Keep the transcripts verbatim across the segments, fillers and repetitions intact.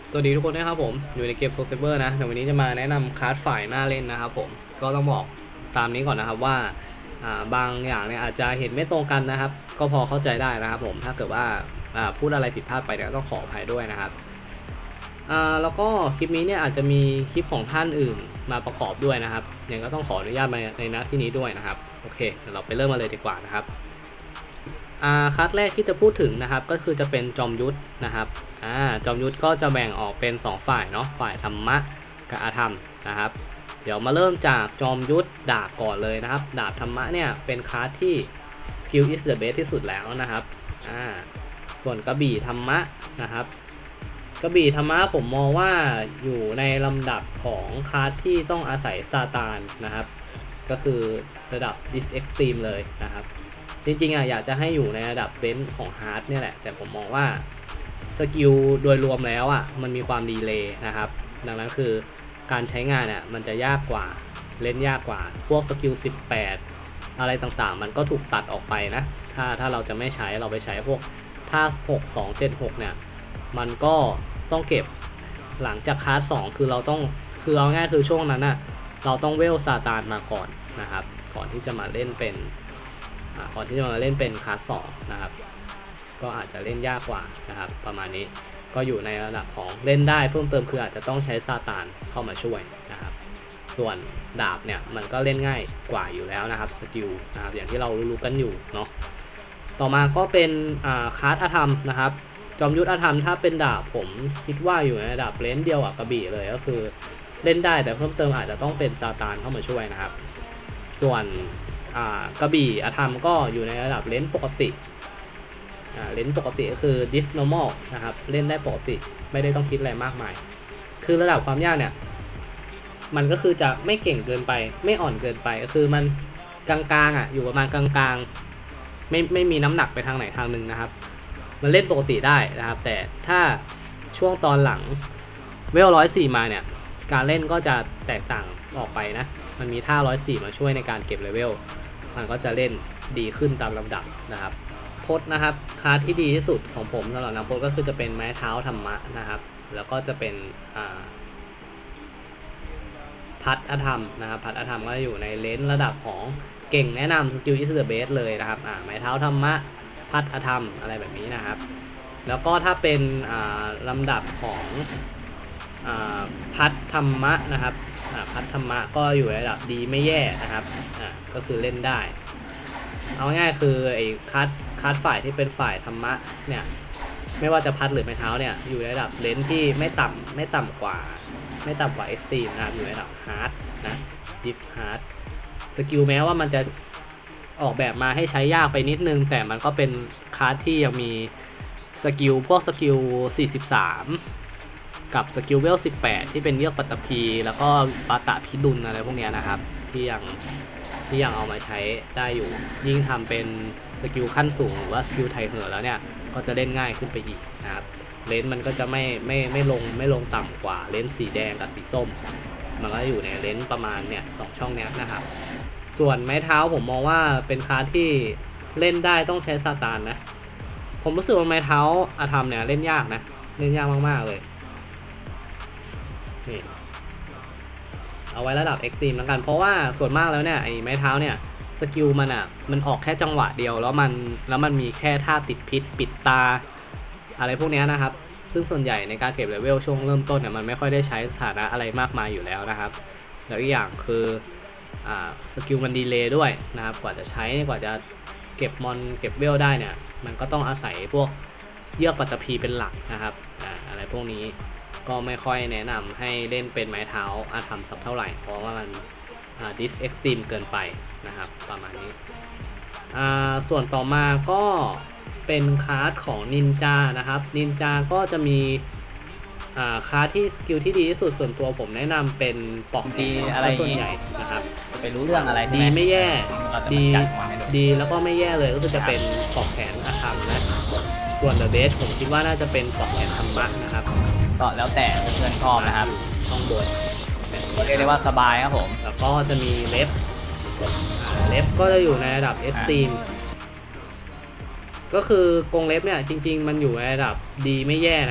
สวัสดีทุกคนนะครับผมอยู่ในเกมโซเซเบอร์นะเดี๋ยววันนี้จะมาแนะนำคาร์ดฝ่ายหน้าเล่นนะครับผมก็ต้องบอกตามนี้ก่อนนะครับว่าบางอย่างเนี่ยอาจจะเห็นไม่ตรงกันนะครับก็พอเข้าใจได้นะครับผมถ้าเกิดว่าพูดอะไรผิดพลาดไปเนี่ยต้องขออภัยด้วยนะครับแล้วก็คลิปนี้เนี่ยอาจจะมีคลิปของท่านอื่นมาประกอบด้วยนะครับยังก็ต้องขออนุญาตมาในหน้าที่นี้ด้วยนะครับโอเคเดี๋ยวเราไปเริ่มมาเลยดีกว่านะครับคลาสแรกที่จะพูดถึงนะครับก็คือจะเป็นจอมยุทธนะครับอ่าจอมยุทธก็จะแบ่งออกเป็นสองฝ่ายเนาะฝ่ายธรรมะกับอาธรรมนะครับเดี๋ยวมาเริ่มจากจอมยุทธดาบก่อนเลยนะครับดาบธรรมะเนี่ยเป็นคลาสที่ Skill is the best ที่สุดแล้วนะครับอ่าส่วนกระบี่ธรรมะนะครับกระบี่ธรรมะผมมองว่าอยู่ในลำดับของคลาสที่ต้องอาศัยซาตานนะครับก็คือระดับ Dis Extreme เลยนะครับจริงๆอ่ะอยากจะให้อยู่ในระดับเบนซ์ของฮาร์ดเนี่ยแหละแต่ผมมองว่าสกิลโดยรวมแล้วอ่ะมันมีความดีเลย์นะครับดังนั้นคือการใช้งานอ่ะมันจะยากกว่าเล่นยากกว่าพวกสกิลสิบแปดอะไรต่างๆมันก็ถูกตัดออกไปนะถ้าถ้าเราจะไม่ใช้เราไปใช้พวกถ้าหก สอง เจ็ด หกเนี่ยมันก็ต้องเก็บหลังจากคลาสสองคือเราต้องคือเอาง่ายคือช่วงนั้นอ่ะเราต้องเวลซาตานมาก่อนนะครับก่อนที่จะมาเล่นเป็นก่อนที่จะมาเล่นเป็นคลาสสองนะครับก็อาจจะเล่นยากกว่านะครับประมาณนี้ก็อยู่ในระดับของเล่นได้เพิ่มเติมคืออาจจะต้องใช้ซาตานเข้ามาช่วยนะครับส่วนดาบเนี่ยมันก็เล่นง่ายกว่าอยู่แล้วนะครับสกิลนะครับอย่างที่เรารู้กันอยู่เนาะต่อมาก็เป็นคลาสอาธรรมนะครับจอมยุทธอาธรรมถ้าเป็นดาบผมคิดว่าอยู่ในระดับเลนเดียวกับกระบี่เลยก็คือเล่นได้แต่เพิ่มเติมอาจจะต้องเป็นซาตานเข้ามาช่วยนะครับส่วนกระบี่อาธรรมก็อยู่ในระดับเลนปกติเลนปกติก็คือ dis normal นะครับเล่นได้ปกติไม่ได้ต้องคิดอะไรมากมายคือระดับความยากเนี่ยมันก็คือจะไม่เก่งเกินไปไม่อ่อนเกินไปก็คือมันกลางๆอ่ะอยู่ประมาณกลางๆไม่ไม่มีน้ำหนักไปทางไหนทางหนึ่งนะครับมันเล่นปกติได้นะครับแต่ถ้าช่วงตอนหลังเวลร้อยสี่มาเนี่ยการเล่นก็จะแตกต่างออกไปนะมันมีท่าร้อยสี่มาช่วยในการเก็บเลเวลมันก็จะเล่นดีขึ้นตามลำดับนะครับพจน์นะครับคลาสที่ดีที่สุดของผมสำหรับนักพจน์ก็คือจะเป็นไม้เท้าธรรมะนะครับแล้วก็จะเป็นพัดอธรรมนะครับพัดอธรรมก็อยู่ในเลนส์ระดับของเก่งแนะนำสกิลอิสเดอร์เบสเลยนะครับไม้เท้าธรรมะพัดอธรรมอะไรแบบนี้นะครับแล้วก็ถ้าเป็นลำดับของพัดธรรมะนะครับพัดธรรมะก็อยู่ในระดับดีไม่แย่นะครับก็คือเล่นได้เอาง่ายคือไอ้คัดคัดฝ่ายที่เป็นฝ่ายธรรมะเนี่ยไม่ว่าจะพัดหรือไม้เท้าเนี่ยอยู่ในระดับเลนที่ไม่ต่ำไม่ต่ำกว่าไม่ต่ำกว่าเอ็กซ์ตรีมนะครับอยู่ในระดับฮาร์ดนะดิฟฮาร์ดสกิลแม้ว่ามันจะออกแบบมาให้ใช้ยากไปนิดนึงแต่มันก็เป็นคัดที่ยังมีสกิลพวกสกิลสี่สิบสามกับสกิลเวลสิบแปดที่เป็นเยือกปัตตภีแล้วก็ปาตะพิดุลอะไรพวกนี้นะครับที่ยังที่ยังเอามาใช้ได้อยู่ยิ่งทำเป็นสกิลขั้นสูงหรือว่าสกิลไทเฮอร์แล้วเนี่ยก็จะเล่นง่ายขึ้นไปอีกนะครับเลนส์มันก็จะไม่ไม่ไม่ลงไม่ลงต่ำกว่าเลนส์สีแดงกับสีส้มมันก็อยู่ในเลนส์ประมาณเนี่ยสองช่องเนี้ยนะครับส่วนไม้เท้าผมมองว่าเป็นคลาสที่เล่นได้ต้องใช้ซาตานนะผมรู้สึกว่าไม้เท้าอาธรรมเนี่ยเล่นยากนะเล่นยากมากๆเลยนี่เอาไว้ระดับเอ็กซ์ตรีมแล้วกันเพราะว่าส่วนมากแล้วเนี่ยไอ้ไม้เท้าเนี่ยสกิลมันอ่ะมันออกแค่จังหวะเดียวแล้วมันแล้วมันมีแค่ท่าติดพิษปิดตาอะไรพวกนี้นะครับซึ่งส่วนใหญ่ในการเก็บเลเวลช่วงเริ่มต้นเนี่ยมันไม่ค่อยได้ใช้สถานะอะไรมากมายอยู่แล้วนะครับแล้วอีกอย่างคืออ่าสกิลมันดีเลย์ด้วยนะครับกว่าจะใช้กว่าจะเก็บมอนเก็บเวลได้เนี่ยมันก็ต้องอาศัยพวกเยือกปัตตภีเป็นหลักนะครับอ่าอะไรพวกนี้ก็ไม่ค่อยแนะนำให้เล่นเป็นไม้เท้าอาธรรมสักเท่าไหร่เพราะว่ามันดิสเอ็กซ์ตรีมเกินไปนะครับประมาณนี้ส่วนต่อมาก็เป็นคลาสของนินจานะครับนินจาก็จะมีคลาสที่สกิลที่ดีที่สุดส่วนตัวผมแนะนำเป็นปอกดีอะไรส่วนใหญ่นะครับไปรู้เรื่องอะไรดีไม่แย่ดีดีแล้วก็ไม่แย่เลยก็คือจะเป็นปอกแขนอาธรรมนะส่วนเดอะเบสผมคิดว่าน่าจะเป็นปอกแขนธรรมะนะครับก็แล้วแต่เพื่อนชอบนะครับต้องบนเรียกได้ว่าสบายครับผมแล้วก็จะมีเล็บเล็บก็จะอยู่ในระดับเอ็กซ์ตรีมก็คือกรงเล็บเนี่ยจริงๆมันอยู่ในระดับดีไม่แย่นะ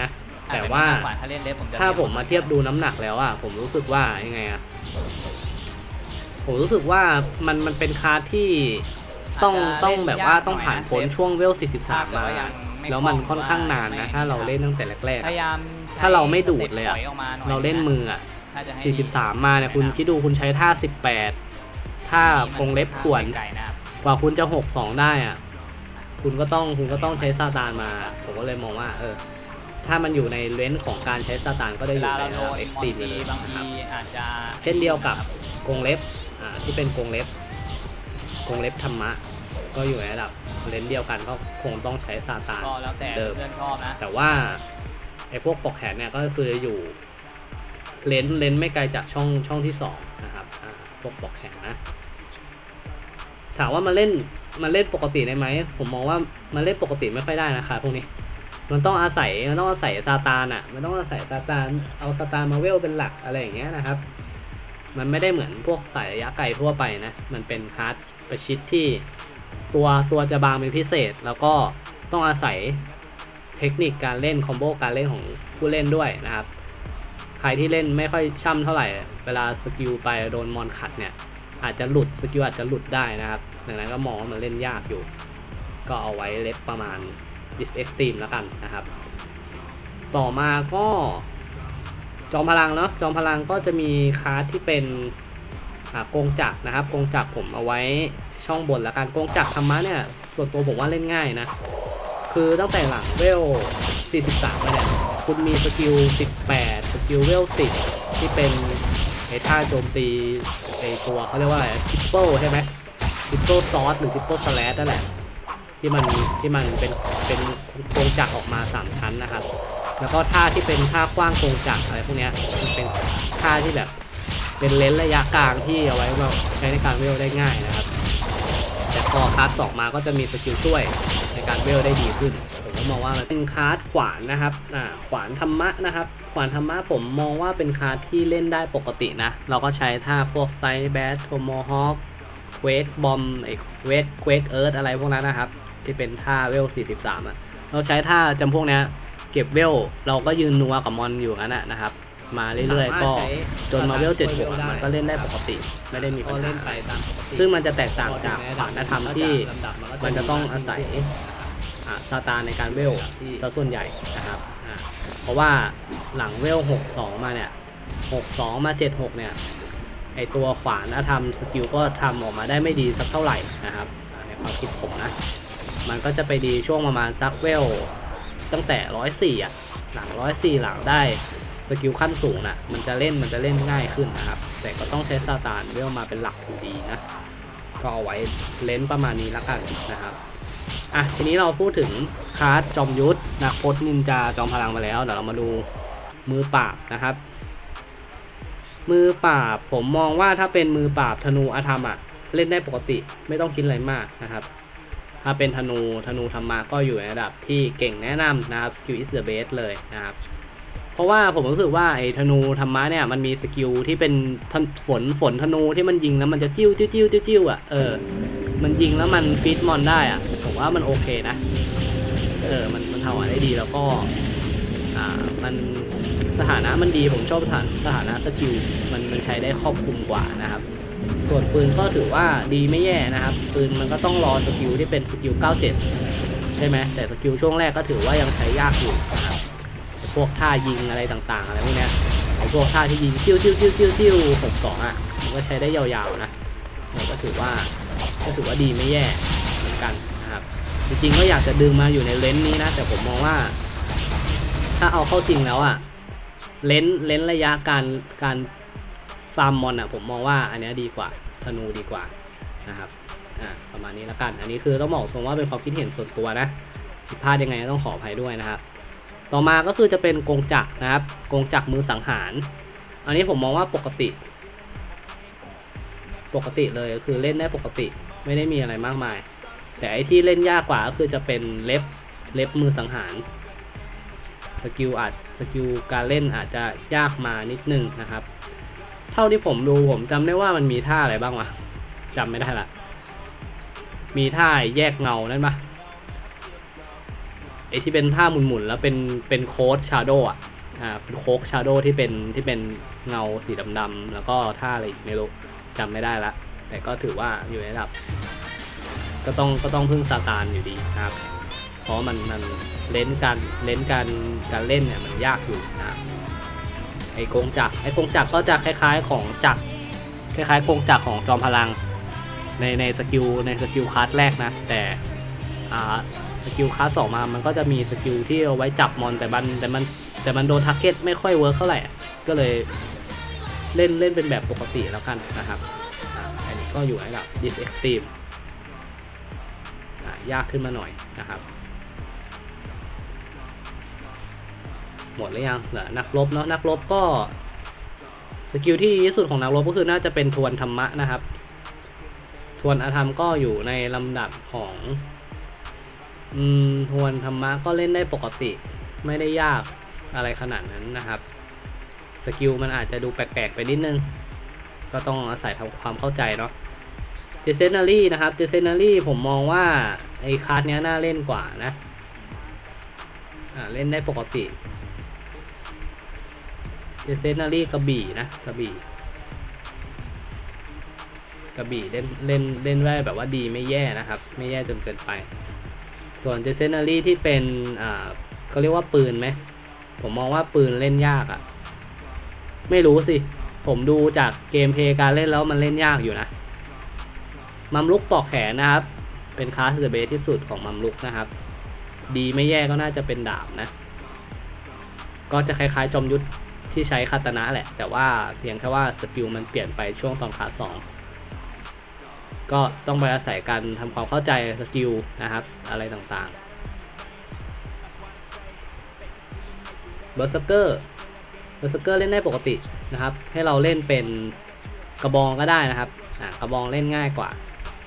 แต่ว่าถ้าเล่นเล็บผมจะถ้าผมมาเทียบดูน้ำหนักแล้วอ่ะผมรู้สึกว่ายังไงอ่ะผมรู้สึกว่ามันมันเป็นคาร์ดที่ต้องต้องแบบว่าต้องผ่านพ้นช่วงเวลสี่สิบสามมาแล้วมันค่อนข้างนานนะถ้าเราเล่นตั้งแต่แรกพยายามๆถ้าเราไม่ดูดเลยอ่ะเราเล่นมืออ่ะสี่สิบสามมาเนี่ยคุณคิดดูคุณใช้ท่าสิบแปดท่ากรงเล็บข่วนกว่าคุณจะหกสองได้อ่ะคุณก็ต้องคุณก็ต้องใช้ซาตานมาผมก็เลยมองว่าเออถ้ามันอยู่ในเลนส์ของการใช้ซาตานก็ได้อยู่ในระดับเอ็กซ์ตรีมเลยนะครับเช่นเดียวกับกรงเล็บอ่าที่เป็นกรงเล็บกรงเล็บธรรมะก็อยู่ในระดับเลนส์เดียวกันก็คงต้องใช้ซาตานก็แล้วแต่เพื่อนชอบนะแต่ว่าไอ้พวกปลอกแขนเนี่ยก็คืออยู่เลนส์เลนส์ไม่ไกลจากช่องช่องที่สองนะครับอ่าพวกปลอกแขนนะถามว่ามาเล่นมาเล่นปกติได้ไหมผมมองว่ามาเล่นปกติไม่ค่อยได้นะคะพวกนี้มันต้องอาศัยมันต้องอาศัยซาตานอ่ะมันต้องอาศัยซาตานเอาซาตานมาเวลเป็นหลักอะไรอย่างเงี้ยนะครับมันไม่ได้เหมือนพวกสายระยะไกลทั่วไปนะมันเป็นคาร์ดประชิดที่ตัวตัวจะบางเป็นพิเศษแล้วก็ต้องอาศัยเทคนิคการเล่นคอมโบการเล่นของผู้เล่นด้วยนะครับใครที่เล่นไม่ค่อยช่ำเท่าไหร่เวลาสกิลไปโดนมอนขัดเนี่ยอาจจะหลุดสกิลอาจจะหลุดได้นะครับดังนั้นก็มองว่ามันเล่นยากอยู่ก็เอาไว้เล็บประมาณ Dis Extreme แล้วกันนะครับต่อมาก็จอมพลังเนาะจอมพลังก็จะมีคาร์ดที่เป็นกงจักรนะครับกงจักรผมเอาไว้ช่องบนแล้วกันกงจักรธรรมะเนี่ยส่วนตัวผมว่าเล่นง่ายนะคือตั้งแต่หลังเวลสี่สิบสามเนี่ยคุณมีสกิลสิบแปดสกิลเวลสิบที่เป็นไอ้ท่าโจมตีไอ้ตัวเขาเรียกว่าอะไรทริปเปิลใช่ไหมทริปเปิลซอสหรือทริปเปิลสแลชนั่นแหละที่มันที่มันเป็นเป็นกงจักรออกมาสามชั้นนะครับแล้วก็ท่าที่เป็นท่ากว้างกงจักรอะไรพวกนี้มันเป็นท่าที่แบบเป็นเลนส์ระยะกลางที่เอาไว้ใช้ในการเวลได้ง่ายนะครับแต่พอคลาสสองมาก็จะมีสกิลช่วยในการเวลได้ดีขึ้นผมก็มองว่ามันเป็นคาร์ดขวานนะครับอ่าขวานธรรมะนะครับขวานธรรมะผมมองว่าเป็นคาร์ดที่เล่นได้ปกตินะเราก็ใช้ท่าพวกไซแบทโทโมฮอคเควกบอมไอเควกเควกเอิร์ธอะไรพวกนั้นนะครับที่เป็นท่าเวลสี่สิบสามอ่ะเราใช้ท่าจำพวกนี้เก็บเวลเราก็ยืนนัวกับมอนอยู่งั้นนะครับมาเรื่อยๆก็จนมาเวลเจ็ดสิบมันก็เล่นได้ปกติไม่ได้มีปัญหาซึ่งมันจะแตกต่างจากขวานธรรมที่มันจะต้องอาศัยซาตานในการเวลซะส่วนใหญ่นะครับเพราะว่าหลังเวลหกสองมาเนี่ยหกสองมาเจ็ดหกเนี่ยไอตัวขวานธรรมสกิลก็ทำออกมาได้ไม่ดีสักเท่าไหร่นะครับในความคิดผมนะมันก็จะไปดีช่วงประมาณซักเวลตั้งแต่ร้อยสี่อ่ะหลังร้อยสี่หลังได้สกิลขั้นสูงน่ะมันจะเล่นมันจะเล่นง่ายขึ้นนะครับแต่ก็ต้องใช้ซาตานเวลมาเป็นหลักอยู่ดีนะก็เอาไว้เลนส์ประมาณนี้แล้วกันนะครับอ่ะทีนี้เราพูดถึงคาร์ดจอมยุทธนักพจน์นินจาจอมพลังมาแล้วเดี๋ยวเรามาดูมือปราบนะครับมือปราบผมมองว่าถ้าเป็นมือปราบธนูอาธรรมอ่ะเล่นได้ปกติไม่ต้องคิดอะไรมากนะครับถ้าเป็นธนูธนูธรรมะก็อยู่ในระดับที่เก่งแนะนำนะครับ Skill is the best เลยนะครับเพราะว่าผมรู้สึกว่าไอ้ธนูธรรมะเนี่ยมันมีสกิลที่เป็นฝนฝนธนูที่มันยิงแล้วมันจะจิ้วจิ้วจิ้วจิ้วจิ้วอ่ะเออมันยิงแล้วมันฟีดมอนได้อ่ะผมว่ามันโอเคนะเออมันมันทำออกมาได้ดีแล้วก็อ่ามันสถานะมันดีผมชอบสถานสถานะสกิลมันมันใช้ได้ครอบคลุมกว่านะครับส่วนปืนก็ถือว่าดีไม่แย่นะครับปืนมันก็ต้องรอสกิลที่เป็นสกิลเก้าสิบเจ็ดใช่ไหมแต่สกิลช่วงแรกก็ถือว่ายังใช้ยากอยู่นะครับพวกท่ายิงอะไรต่างๆอะไรพวกนี้ไอ้พวกท่าที่ยิงจิ้วจิ้วจิ้วจิ้วจิ้วหกสองอ่ะมันก็ใช้ได้ยาวๆนะเราก็ถือว่าก็ถือว่าดีไม่แย่เหมือนกันนะครับจริงๆก็อยากจะดึงมาอยู่ในเลนส์นี้นะแต่ผมมองว่าถ้าเอาเข้าจริงแล้วอ่ะเลนส์เลนส์ระยะการการฟาร์มมอนอ่ะผมมองว่าอันนี้ดีกว่าธนูดีกว่านะครับอ่าประมาณนี้แล้วกันอันนี้คือต้องบอกตรงว่าเป็นความคิดเห็นส่วนตัวนะผิดพลาดยังไงต้องขออภัยด้วยนะครับต่อมาก็คือจะเป็นกงจักรนะครับกงจักรมือสังหารอันนี้ผมมองว่าปกติปกติเลยคือเล่นได้ปกติไม่ได้มีอะไรมากมายแต่ไอที่เล่นยากกว่าก็คือจะเป็นเล็บเล็บมือสังหารสกิลอาจสกิลการเล่นอาจจะยากมานิดนึงนะครับเท่าที่ผมดูผมจำได้ว่ามันมีท่าอะไรบ้างวะจำไม่ได้ละมีท่าแยกเงานั่นปะไออ้ที่เป็นท่าหมุนๆแล้วเป็นเป็นโค้ดชาโดว์อ่ะอ่าเป็นโค้ดชาโดว์ที่เป็นที่เป็นเงาสีดำๆแล้วก็ท่าอะไรอีกไม่รู้จำไม่ได้ละแต่ก็ถือว่าอยู่ในระดับก็ต้องก็ต้องพึ่งซาตานอยู่ดีนะครับเพราะมันมันเล่นการเล่นการการเล่นเนี่ยมันยากอยู่นะไอ้กงจักรไอ้กงจักรก็จะคล้ายๆของจักรคล้ายๆกงจักรของจอมพลังในในสกิลในสกิลคลาสแรกนะแต่อ่าสกิลคลาสสองมามันก็จะมีสกิลที่เอาไว้จับมอนแต่มันแต่มันแต่มันโดนทาร์เก็ตไม่ค่อยเวิร์คเท่าไหร่ก็เลยเล่นเล่นเป็นแบบปกติแล้วกันนะครับอันนี้ก็อยู่ในระดับ Dis Extreme ยากขึ้นมาหน่อยนะครับหมดหรือยังเหลือนักรบเนาะนักรบก็สกิลที่ดีที่สุดของนักรบก็คือน่าจะเป็นทวนธรรมะนะครับทวนอธรรมก็อยู่ในลำดับของอืมทวนธรรมะก็เล่นได้ปกติไม่ได้ยากอะไรขนาดนั้นนะครับสกิลมันอาจจะดูแปลกๆไปนิดนึงก็ต้องอาศัยทำความเข้าใจเนาะเจเซนารีนะครับเจเซนารีผมมองว่าไอ้คาร์ดเนี้ยน่าเล่นกว่านะอ่าเล่นได้ปกติเจเซนารีกระบี่นะกระบี่กระบี่เล่นเล่นเล่นได้แบบว่าดีไม่แย่นะครับไม่แย่จนเกินไปส่วนเจเซนารีที่เป็นอ่าเขาเรียกว่าปืนไหมผมมองว่าปืนเล่นยากอะ่ะไม่รู้สิผมดูจากเกมเพลย์การเล่นแล้วมันเล่นยากอยู่นะมัมลุกปอกแขนนะครับเป็นคลาสเดอะเบสที่สุดของมัมลุกนะครับดีไม่แย่ก็น่าจะเป็นดาบนะก็จะคล้ายๆจอมยุทธที่ใช้คาตานะแหละแต่ว่าเพียงแค่ว่าสกิลมันเปลี่ยนไปช่วงตอนคลาสสองก็ต้องไปอาศัยการทำความเข้าใจสกิลนะครับอะไรต่างๆเบอร์เซอร์เกอร์เบอร์เซอร์เกอร์เล่นได้ปกตินะครับให้เราเล่นเป็นกระบองก็ได้นะครับอ่ากระบองเล่นง่ายกว่า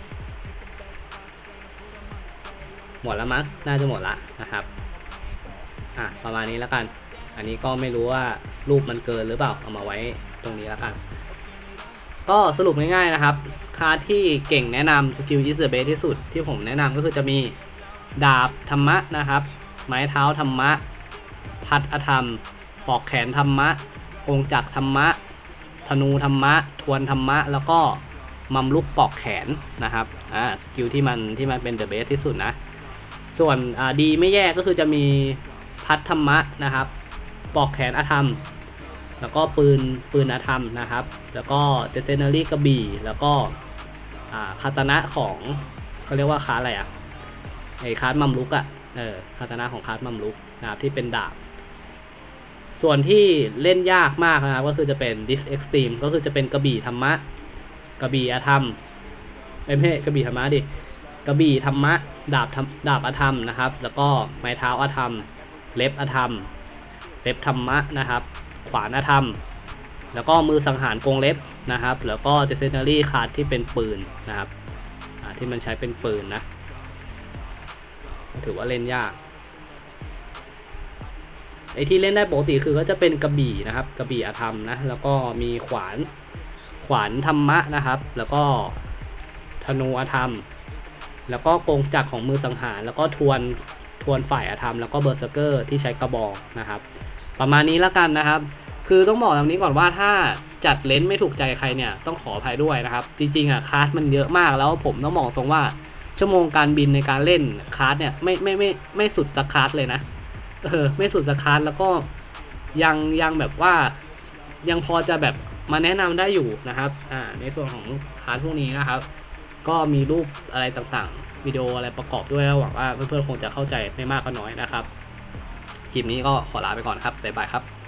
หมดแล้วมั้งน่าจะหมดละนะครับอ่ะประมาณนี้แล้วกันอันนี้ก็ไม่รู้ว่ารูปมันเกินหรือเปล่าเอามาไว้ตรงนี้แล้วกันก็สรุปง่ายๆนะครับคาร์ดที่เก่งแนะนำสกิลอิสเบสที่สุดที่ผมแนะนำก็คือจะมีดาบธรรมะนะครับไม้เท้าธรรมะพัดอธรรมปอกแขนธรรมะกงจักรธรรมะธนูธรรมะทวนธรรมะแล้วก็มัมลุกปอกแขนนะครับอ่าสกิลที่มันที่มันเป็นเดอะเบสที่สุดนะส่วนอ่าดีไม่แย่ก็คือจะมีพัดธรรมะนะครับปอกแขนอธรรมแล้วก็ปืนปืนอธรรมนะครับแล้วก็เจเซนารีกระบี่แล้วก็อ่าคาตานะของเขาเรียกว่าคาอะไรอ่ะไอคาร์ดมัมลุกอ่ะเออคาตานะของคาร์ดมัมลุกนะครับที่เป็นดาบส่วนที่เล่นยากมากนะครับก็คือจะเป็น Dis Extreme ก็คือจะเป็นกระบี่ธรรมะกระบี่อธรรมไม่ใช่กระบี่ธรรมะดิกระบี่ธรรมะดาบดาบอธรรมนะครับแล้วก็ไม้เท้าอธรรมเล็บอธรรมเล็บธรรมะนะครับขวานอธรรมแล้วก็มือสังหารกงเล็บนะครับแล้วก็เจเซนารีคาร์ดที่เป็นปืนนะครับที่มันใช้เป็นปืนนะถือว่าเล่นยากไอ้ที่เล่นได้ปกติคือก็จะเป็นกระบี่นะครับกระบี่อธรรมนะแล้วก็มีขวานขวานธรรมะนะครับแล้วก็ธนูอธรรมแล้วก็กงจักรของมือสังหารแล้วก็ทวนทวนฝ่ายอธรรมแล้วก็เบอร์เซอร์เกอร์ที่ใช้กระบอกนะครับประมาณนี้แล้วกันนะครับคือต้องบอกตรงนี้ก่อนว่าถ้าจัดเลนส์ไม่ถูกใจใครเนี่ยต้องขออภัยด้วยนะครับจริงๆอ่ะคลาสมันเยอะมากแล้วผมต้องบอกตรงว่าชั่วโมงการบินในการเล่นคลาสเนี่ยไม่ไม่ไม่ไม่สุดสักคลาสเลยนะเออไม่สุดสักคลาสแล้วก็ยังยังแบบว่ายังพอจะแบบมาแนะนำได้อยู่นะครับอ่าในส่วนของคลาสพวกนี้นะครับก็มีรูปอะไรต่างๆวิดีโออะไรประกอบด้วยหวังว่าเพื่อนๆคงจะเข้าใจไม่มากก็น้อยนะครับคลิปนี้ก็ขอลาไปก่อนครับบ๊ายบายครับ